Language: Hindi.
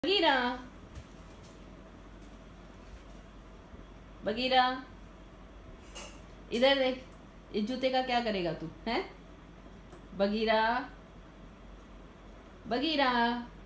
बगीरा, बगीरा इधर देख, इस जूते का क्या करेगा तू? है बगीरा, बगीरा।